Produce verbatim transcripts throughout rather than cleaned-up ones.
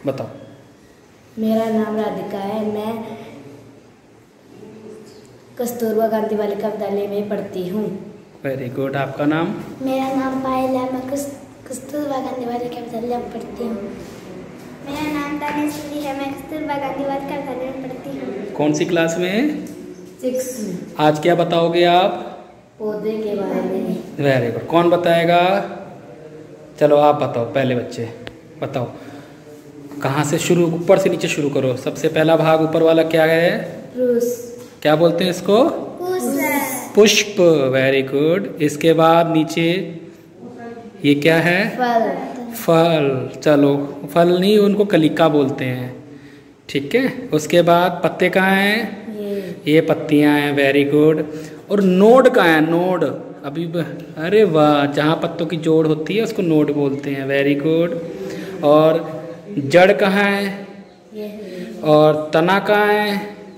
बताओ। मेरा नाम राधिका है। मैं कस्तूरबा गांधी बालिका विद्यालय में पढ़ती हूँ। Very good. आपका नाम? मेरा नाम पायल है। मैं कस्तूरबा गांधी बालिका विद्यालय में पढ़ती हूँ। मेरा नाम तनेश्वरी है। मैं कस्तूरबा गांधी बालिका विद्यालय में पढ़ती हूँ। कौन सी क्लास में? सिक्स में। आज क्या बताओगे आप? पौधे के बारे में। Very good. कौन बताएगा? चलो आप बताओ, पहले बच्चे बताओ। कहाँ से शुरू? ऊपर से नीचे शुरू करो। सबसे पहला भाग ऊपर वाला क्या है? पुष्प। क्या बोलते हैं इसको? पुष्प। Very good. इसके बाद नीचे ये क्या है? फल। फल। चलो, फल नहीं, उनको कलिका बोलते हैं। ठीक है। उसके बाद पत्ते कहाँ हैं? ये ये पत्तियां हैं। Very good. और नोड कहाँ है? नोड। अभी ब... अरे वाह, जहाँ पत्तों की जोड़ होती है उसको नोड बोलते हैं। Very good. और जड़ कहाँ है? ये और तना कहाँ है?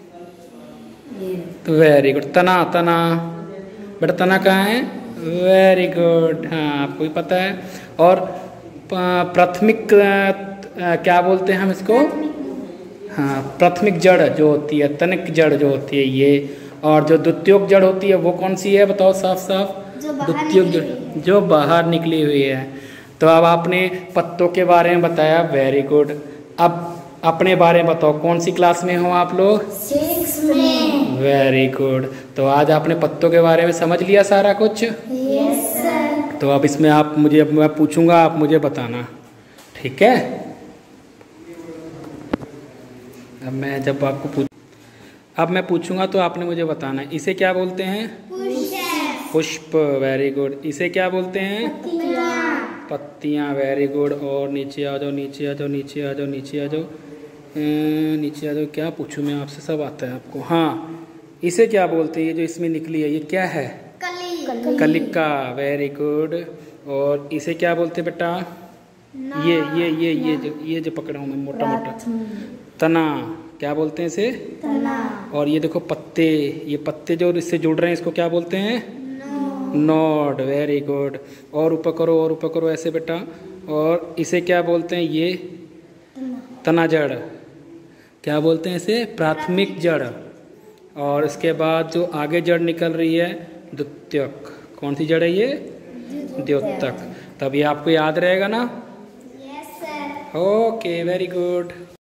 ये वेरी गुड। तना तना बेटा, तना कहाँ है? Very good. हाँ, आपको भी पता है। और प्राथमिक क्या बोलते हैं हम इसको? हाँ, प्राथमिक जड़ जो होती है, तनिक जड़ जो होती है ये। और जो द्वितीयक जड़ होती है वो कौन सी है? बताओ साफ साफ। द्वितीयक जड़ जो बाहर निकली हुई है। तो अब आपने पत्तों के बारे में बताया। Very good. अब अपने बारे में बताओ, कौन सी क्लास में हो आप लोग? सिक्स में। Very good. तो आज आपने पत्तों के बारे में समझ लिया सारा कुछ? Yes sir. तो अब इसमें आप मुझे, अब मैं पूछूंगा, आप मुझे बताना। ठीक है। अब मैं जब आपको पूछ अब मैं पूछूंगा तो आपने मुझे बताना है। इसे क्या बोलते हैं? पुष्प। पुष्प। Very good. इसे क्या बोलते हैं? पत्तियाँ। पत्तियाँ। Very good. और नीचे आ जाओ, नीचे आ जाओ, नीचे आ जाओ, नीचे आ जाओ, नीचे आ जाओ। क्या पूछूं मैं आपसे? सब आता है आपको। हाँ, इसे क्या बोलते हैं? ये जो इसमें निकली है ये क्या है? कली। कलिका। Very good. और इसे क्या बोलते हैं बेटा? ये ये ये ये जो ये जो पकड़ा हूँ मैं, मोटा मोटा तना। क्या बोलते हैं इसे? तना। और ये देखो पत्ते, ये पत्ते जो इससे जुड़ रहे हैं इसको क्या बोलते हैं? नोड। Very good. और ऊपर करो, और ऊपर करो ऐसे बेटा। और इसे क्या बोलते हैं? ये तना जड़। क्या बोलते हैं इसे? प्राथमिक जड़। और इसके बाद जो आगे जड़ निकल रही है, द्वितीयक। कौन सी जड़ है ये? द्योतक। तब ये आपको याद रहेगा ना? Yes sir. Okay, very good.